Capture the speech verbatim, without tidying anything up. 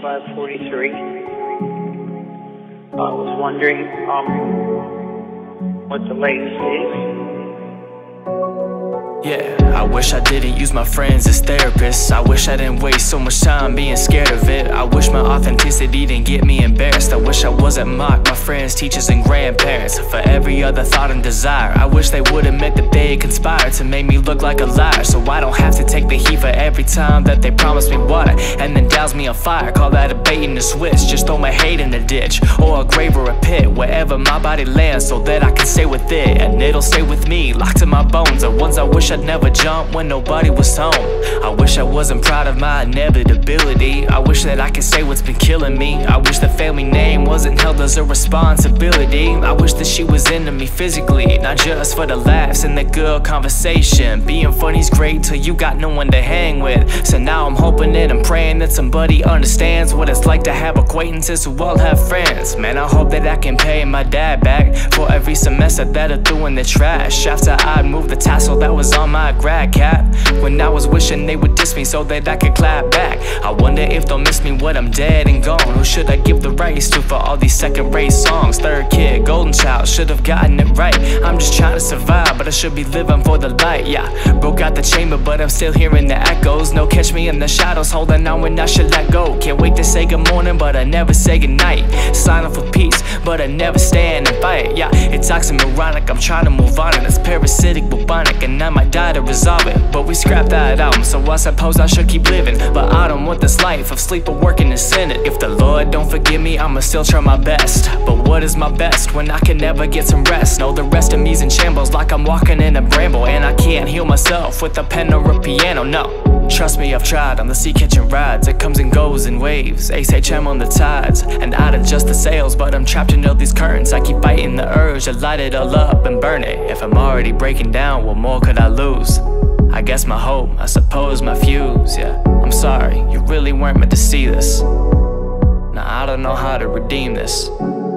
twenty-five forty-three. I was wondering um, what the latest is. Yeah, I wish I didn't use my friends as therapists. I wish I didn't waste so much time being scared of it. I wish my authenticity didn't get me embarrassed. I wish I wasn't mocked by friends, teachers, and grandparents for every other thought and desire. I wish they would admit that they had conspired to make me look like a liar, so I don't have to take the heat for every time that they promise me water and then douse me on fire. Call that a bait and a switch. Just throw my hate in a ditch or a grave or a pit, wherever my body lands, so that I can stay with it and it'll stay with me, locked in my bones. The ones I wish I'd never jump when nobody was home. I wish I wasn't proud of my inevitability. I wish that I could say what's been killing me. I wish the family name wasn't held as a responsibility. I wish that she was into me physically, not just for the laughs and the good conversation. Being funny's great till you got no one to hang with. So now I'm hoping and I'm praying that somebody understands what it's like to have acquaintances who all have friends. Man, I hope that I can pay my dad back for every semester that I threw in the trash, after I'd moved the tassel that was on my grad cap, when I was wishing they would diss me so that I could clap back. I wonder if they'll miss me when I'm dead and gone. Who should I give the rights to for all these second-rate songs? Third kid, golden child, should have gotten it right. I'm just trying to survive, but I should be living for the light. Yeah, broke out the chamber, but I'm still hearing the echoes. No catch me in the shadows, holding on when I should let go. Can't wait to say good morning, but I never say goodnight. Sign up for peace, but I never stand and fight. Yeah, it's oxymoronic, I'm trying to move on, and it's parasitic, bubonic, and I might die to resolve it, but we scrapped that album, so I suppose I should keep living. But I don't want this life of sleep or working and sinning. If the Lord don't forgive me, I'ma still try my best. But what is my best when I can never get some rest? No, the rest of me's in shambles, like I'm walking in a bramble, and I can't heal myself with a pen or a piano, no. Trust me, I've tried on the sea catching rides. It comes and goes in waves, H H M on the tides, and I'd adjust the sails, but I'm trapped in all these currents. I keep fighting the urge to light it all up and burn it. If I'm already breaking down, what more could I lose? I guess my hope, I suppose my fuse, yeah. I'm sorry, you really weren't meant to see this. Now I don't know how to redeem this.